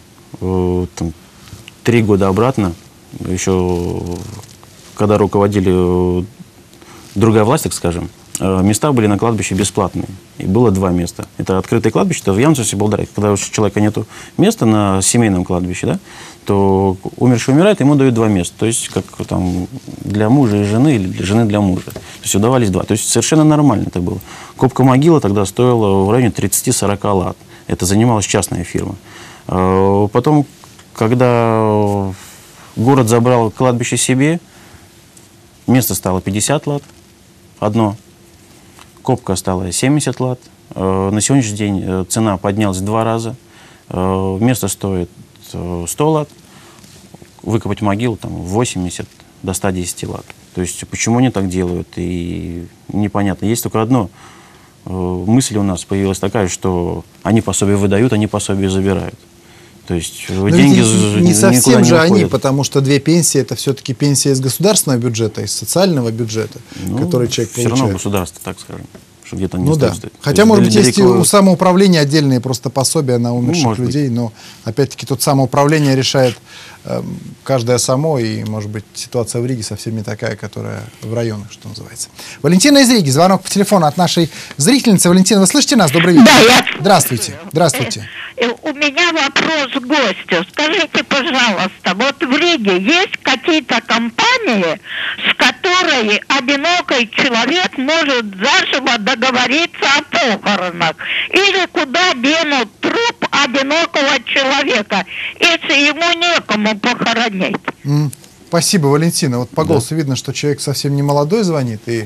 3 года обратно, еще когда руководили другая власть, так скажем, места были на кладбище бесплатные. И было 2 места. Это открытое кладбище, это в Янсусе, Болдаре. Когда у человека нет места на семейном кладбище, да, то умерший умирает, ему дают 2 места. То есть, как там для мужа и жены, или для жены для мужа. То есть, удавались 2. То есть, совершенно нормально это было. Копка могила тогда стоила в районе 30-40 лат. Это занималась частная фирма. Потом, когда город забрал кладбище себе, место стало 50 лат, одно. Копка стала 70 лат. На сегодняшний день цена поднялась в 2 раза. Место стоит 100 лат. Выкопать могилу там 80 до 110 лат. То есть почему они так делают, и непонятно. Есть только одно. Мысль у нас появилась такая, что они пособие выдают, они пособие забирают. То есть деньги не совсем же они, уходят. потому что 2 пенсии — это все-таки пенсия из государственного бюджета, из социального бюджета, который человек все получает. равно государство, так скажем. что где-то не Ну да. стоит. Хотя, может быть, есть и у самоуправления отдельные просто пособия на умерших людей, но опять-таки тут самоуправление решает каждое само, и, может быть, ситуация в Риге совсем не такая, которая в районах, что называется. Валентина из Риги, звонок по телефону от нашей зрительницы. Валентина, вы слышите нас? Добрый вечер. Да, я... Здравствуйте. Здравствуйте. У меня вопрос к гостю. Скажите, пожалуйста, вот в Риге есть какие-то компании, с которой одинокий человек может заживо договориться о похоронах? Или куда денут труп одинокого человека, если ему некому похоронить? Спасибо, Валентина. Вот по голосу видно, что человек совсем не молодой звонит и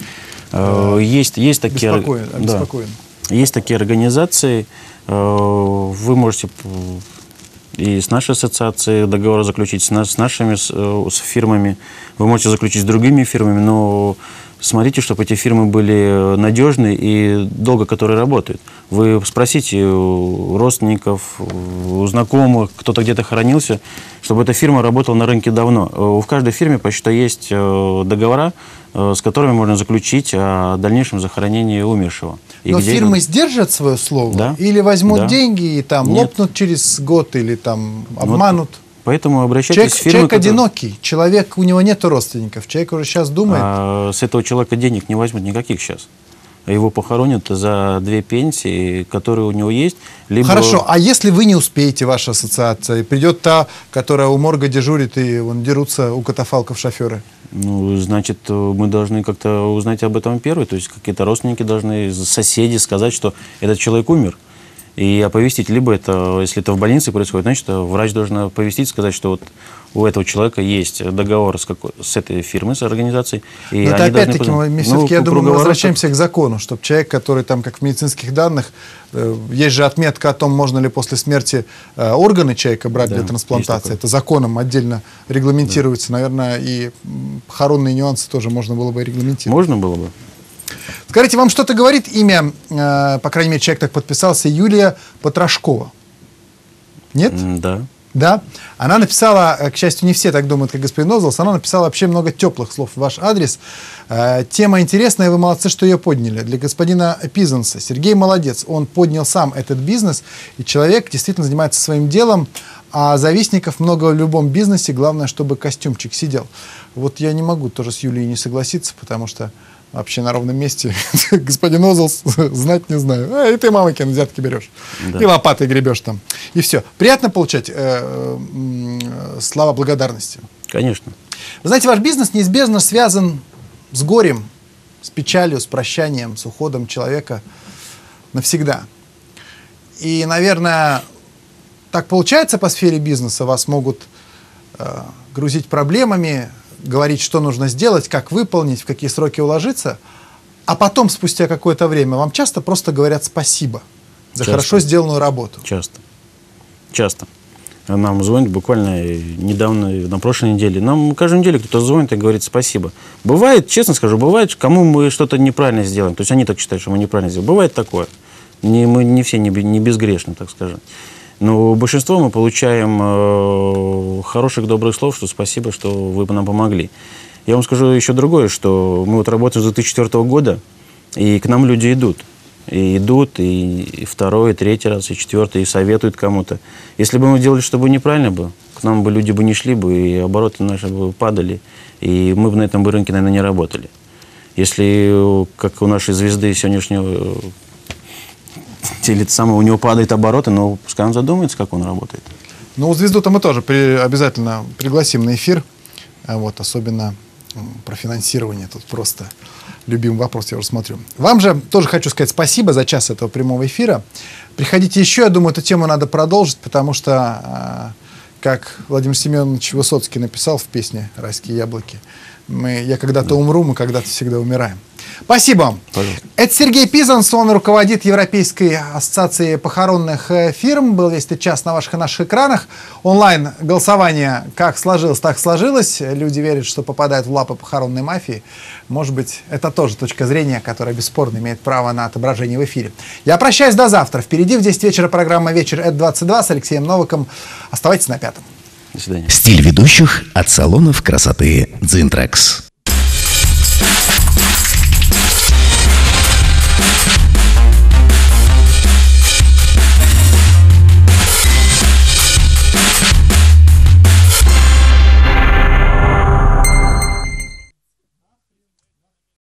есть такие, обеспокоен. Есть такие организации. Вы можете и с нашей ассоциацией договор заключить, с нашими с фирмами. Вы можете заключить с другими фирмами, но смотрите, чтобы эти фирмы были надежные и долго, которые работают. Вы спросите у родственников, у знакомых, кто-то где-то хоронился, чтобы эта фирма работала на рынке давно. В каждой фирме почти что есть договора, с которыми можно заключить о дальнейшем захоронении умершего. Но фирмы сдержат свое слово? Да. Или возьмут деньги и там лопнут через год, или там обманут? Поэтому обращайтесь в фирмы, человек одинокий, человек, у него нет родственников, человек уже сейчас думает. А с этого человека денег не возьмут никаких сейчас. Его похоронят за 2 пенсии, которые у него есть. Либо... Хорошо, а если вы не успеете, ваша ассоциация, и придет та, которая у морга дежурит, и вон, дерутся у катафалков шоферы? Ну, значит, мы должны как-то узнать об этом первые. То есть какие-то родственники должны, соседи сказать, что этот человек умер. И оповестить, либо это, если это в больнице происходит, значит, врач должен оповестить, сказать, что вот у этого человека есть договор с этой фирмой, с организацией. И но это опять-таки, мы все-таки, я думаю, мы возвращаемся к закону, чтобы человек, который там, как в медицинских данных, есть же отметка о том, можно ли после смерти органы человека брать для трансплантации. Это законом отдельно регламентируется. Наверное, и похоронные нюансы тоже можно было бы регламентировать. Можно было бы. Скажите, вам что-то говорит имя, по крайней мере, человек так подписался, Юлия Потрошкова? Нет? Да. Да? Она написала, к счастью, не все так думают, как господин Озлс, она написала вообще много теплых слов в ваш адрес. Тема интересная, вы молодцы, что ее подняли. Для господина Пизанса. Сергей молодец, он поднял сам этот бизнес, и человек действительно занимается своим делом, а завистников много в любом бизнесе, главное, чтобы костюмчик сидел. Вот я не могу тоже с Юлией не согласиться, потому что вообще на ровном месте господин Озлс знать не знаю. И ты, Мамыкин, взятки берешь. Да. И лопатой гребешь там. И все. Приятно получать слова благодарности? Конечно. Вы знаете, ваш бизнес неизбежно связан с горем, с печалью, с прощанием, с уходом человека навсегда. И, наверное, так получается по сфере бизнеса. Вас могут грузить проблемами, говорить, что нужно сделать, как выполнить, в какие сроки уложиться, а потом, спустя какое-то время, вам часто просто говорят спасибо за хорошо сделанную работу. Часто. Нам звонят буквально недавно, на прошлой неделе. Нам каждую неделю кто-то звонит и говорит спасибо. Бывает, честно скажу, бывает, кому мы что-то неправильно сделаем. То есть они так считают, что мы неправильно сделаем. Бывает такое. Мы не все не безгрешны, так скажем. Но большинство мы получаем хороших, добрых слов, что спасибо, что вы нам помогли. Я вам скажу еще другое, что мы вот работаем с 2004 года, и к нам люди идут. И идут, и второй, и третий раз, и четвертый, и советуют кому-то. Если бы мы делали, чтобы неправильно было, к нам бы люди бы не шли бы, и обороты наши бы падали, и мы бы на этом рынке, наверное, не работали. Если, как у нашей звезды сегодняшнего... у него падают обороты, но пускай он задумается, как он работает. Ну, звезду-то мы тоже обязательно пригласим на эфир. Вот, особенно про финансирование. Тут просто любимый вопрос, я уже смотрю. Вам же тоже хочу сказать спасибо за час этого прямого эфира. Приходите еще, я думаю, эту тему надо продолжить, потому что, как Владимир Семенович Высоцкий написал в песне «Райские яблоки», я когда-то умру, мы когда-то всегда умираем. Спасибо вам. Пожалуйста. Это Сергей Пизанс, он руководит Европейской ассоциацией похоронных фирм. Был весь этот час на ваших и наших экранах. Онлайн голосование как сложилось, так сложилось. Люди верят, что попадают в лапы похоронной мафии. Может быть, это тоже точка зрения, которая бесспорно имеет право на отображение в эфире. Я прощаюсь до завтра. Впереди в 10 вечера программа «Вечер ЭД-22» с Алексеем Новиком. Оставайтесь на пятом. До свидания. Стиль ведущих от салонов красоты «Дзинтрекс».